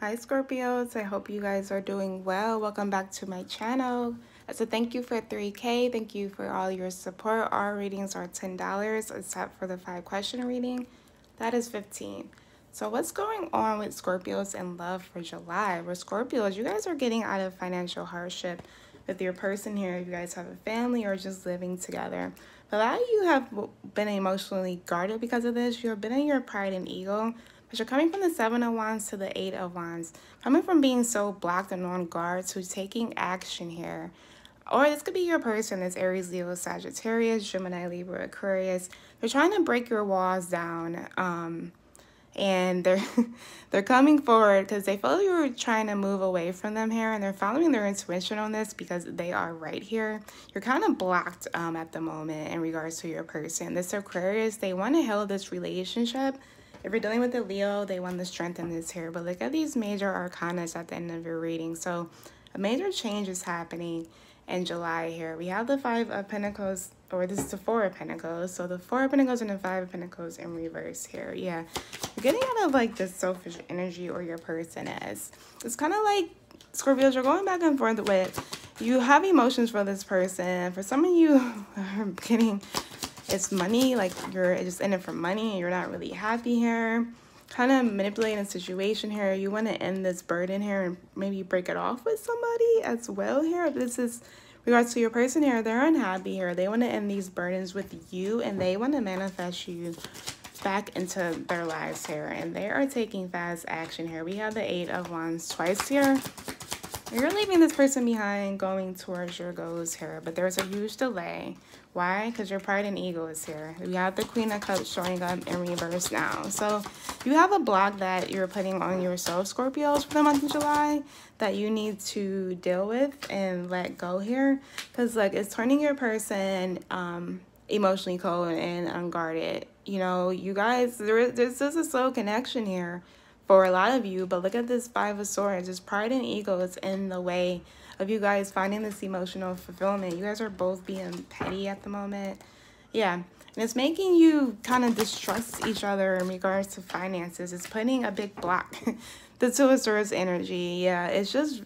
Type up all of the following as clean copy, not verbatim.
Hi Scorpios, I hope you guys are doing well. Welcome back to my channel. So thank you for 3K. Thank you for all your support. Our readings are $10 except for the 5-question reading. That is $15. So what's going on with Scorpios in love for July? With Scorpios, you guys are getting out of financial hardship with your person here. If you guys have a family or just living together. A lot of you have been emotionally guarded because of this. You have been in your pride and ego. But you're coming from the 7 of Wands to the 8 of Wands. Coming from being so blocked and on guard to taking action here. Or this could be your person that's Aries, Leo, Sagittarius, Gemini, Libra, Aquarius. They're trying to break your walls down. And they're coming forward because they feel you're trying to move away from them here, and they're following their intuition on this because they are right here. You're kind of blocked at the moment in regards to your person. This Aquarius, they want to heal this relationship. If you're dealing with a Leo, they want to strengthen this here. But look at these major arcanas at the end of your reading. So a major change is happening in July here. We have the 5 of Pentacles, or this is the 4 of Pentacles. So the 4 of Pentacles and the 5 of Pentacles in reverse here. Yeah, you're getting out of like this selfish energy, or your person is. It's kind of like Scorpios, you're going back and forth with, you have emotions for this person. For some of you are getting, it's money, like you're just in it for money and you're not really happy here. Kind of manipulating a situation here. You want to end this burden here and maybe break it off with somebody as well here. This is regards to your person here. They're unhappy here. They want to end these burdens with you, and they want to manifest you back into their lives here. And they are taking fast action here. We have the 8 of Wands twice here. You're leaving this person behind, going towards your goals here, but there's a huge delay. Why? Because your pride and ego is here. We have the Queen of Cups showing up in reverse now. So you have a block that you're putting on yourself, Scorpios, for the month of July that you need to deal with and let go here. Because like it's turning your person emotionally cold and unguarded. You know, you guys, there's just a slow connection here for a lot of you, but look at this 5 of Swords. This pride and ego is in the way of you guys finding this emotional fulfillment. You guys are both being petty at the moment. Yeah, and it's making you kind of distrust each other in regards to finances. It's putting a big block. The 2 of Swords energy. Yeah, it's just,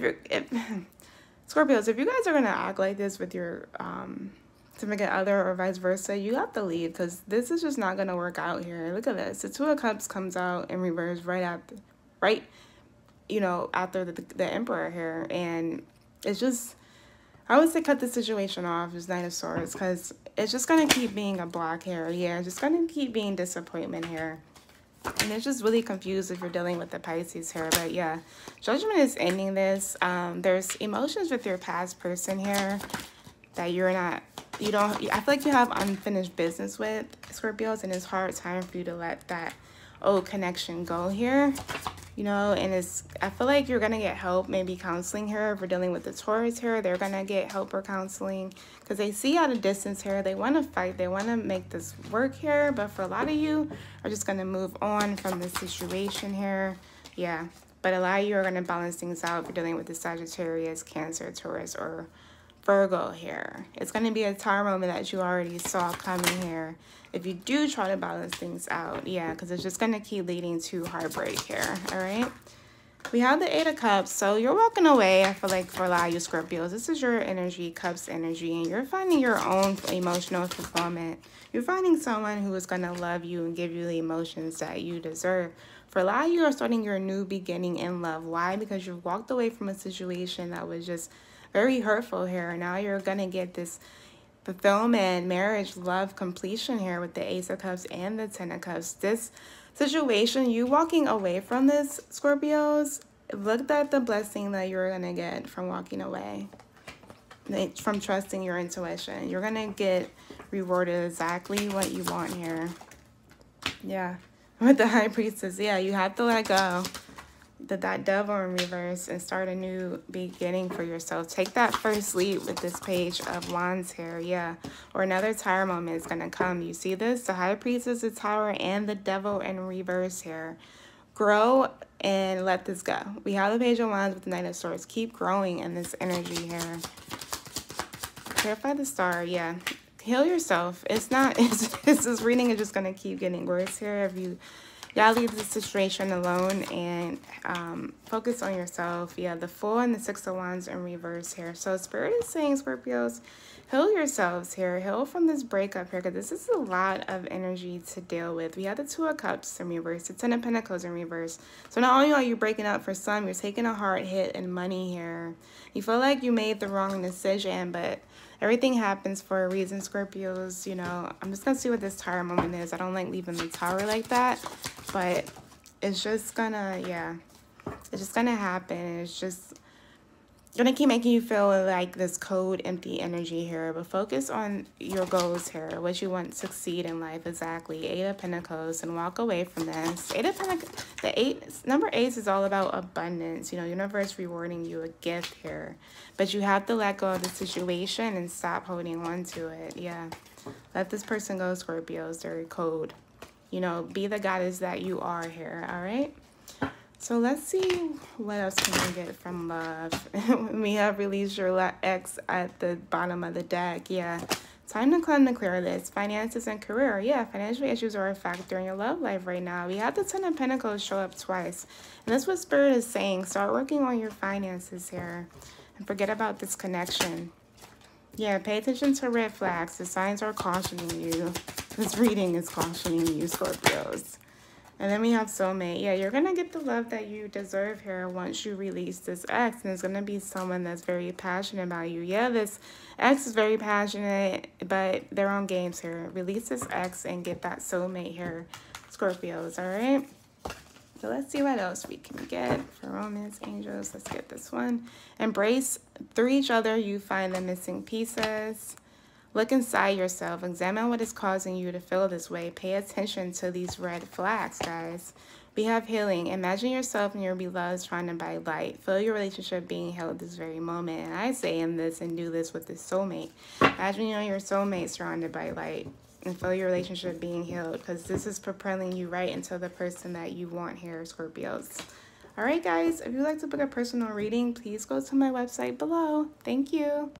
Scorpios, if you guys are going to act like this with your significant other or vice versa, you have to leave, because this is just not going to work out here. Look at this. The 2 of Cups comes out in reverse right you know, after the Emperor here, and it's just, I would say cut the situation off. Is 9 of Swords, because it's just going to keep being a block here. Yeah, it's just going to keep being disappointment here. And it's just really confused if you're dealing with the Pisces here. But yeah, Judgment is ending this. There's emotions with your past person here that you're not, you don't, I feel like you have unfinished business with, Scorpios, and it's hard time for you to let that old connection go here, you know. And it's, I feel like you're gonna get help, maybe counseling here. If we're dealing with the Taurus here, they're gonna get help or counseling because they see out of distance here. They want to fight, they want to make this work here, but for a lot of you are just gonna move on from this situation here. Yeah, but a lot of you are gonna balance things out if you're dealing with the Sagittarius, Cancer, Taurus, or Virgo here. It's going to be a tower moment that you already saw coming here if you do try to balance things out. Yeah, because it's just going to keep leading to heartbreak here. All right. We have the 8 of Cups. So you're walking away, I feel like, for a lot of you Scorpios. This is your energy, Cups energy, and you're finding your own emotional fulfillment. You're finding someone who is going to love you and give you the emotions that you deserve. For a lot of you are starting your new beginning in love. Why? Because you've walked away from a situation that was just very hurtful here. Now you're gonna get this fulfillment, marriage, love, completion here with the Ace of Cups and the 10 of Cups. This situation, you walking away from this, Scorpios, look at the blessing that you're gonna get from walking away, from trusting your intuition. You're gonna get rewarded exactly what you want here. Yeah, with the High Priestess, yeah, you have to let go. That devil in reverse and start a new beginning for yourself. Take that first leap with this Page of Wands here. Yeah, or another tower moment is going to come. You see this? The High Priestess, the tower, and the devil in reverse here. Grow and let this go. We have the Page of Wands with the Knight of Swords. Keep growing in this energy here. Clarify the star. Yeah, heal yourself. It's not, it's this reading is just going to keep getting worse here if you gotta leave the situation alone and focus on yourself. Yeah, the Fool and the Six of Wands in reverse here. So Spirit is saying, Scorpios, heal yourselves here. Heal from this breakup here, because this is a lot of energy to deal with. We have the Two of Cups in reverse, the Ten of Pentacles in reverse. So not only are you breaking up for some, you're taking a hard hit in money here. You feel like you made the wrong decision, but everything happens for a reason, Scorpios. You know, I'm just going to see what this Tower moment is. I don't like leaving the Tower like that, but it's just gonna, yeah, it's just gonna happen. It's just gonna keep making you feel like this cold, empty energy here. But focus on your goals here, what you want to succeed in life. Exactly. 8 of Pentacles, and walk away from this. 8 of Pentacles, number 8 is all about abundance. You know, universe rewarding you a gift here, but you have to let go of the situation and stop holding on to it. Yeah, let this person go, Scorpios. They're cold. You know, be the goddess that you are here. All right. So let's see what else can we get from love. We have released your ex at the bottom of the deck. Yeah. Time to clear this. Finances and career. Yeah, financial issues are a factor in your love life right now. We have the Ten of Pentacles show up twice. And that's what Spirit is saying. Start working on your finances here. And forget about this connection. Yeah, pay attention to red flags. The signs are cautioning you. This reading is cautioning you, Scorpios. And then we have soulmate. Yeah, you're going to get the love that you deserve here once you release this ex. And it's going to be someone that's very passionate about you. Yeah, this ex is very passionate, but they're on games here. Release this ex and get that soulmate here, Scorpios, all right? So let's see what else we can get for romance, angels. Let's get this one. Embrace through each other. You find the missing pieces. Look inside yourself. Examine what is causing you to feel this way. Pay attention to these red flags, guys. We have healing. Imagine yourself and your beloved trying to buy light. Feel your relationship being held this very moment. And I say in this and do this with this soulmate. Imagine you and your soulmate surrounded by light. And feel your relationship being healed, because this is propelling you right into the person that you want here, Scorpios. All right, guys, if you'd like to book a personal reading, please go to my website below. Thank you.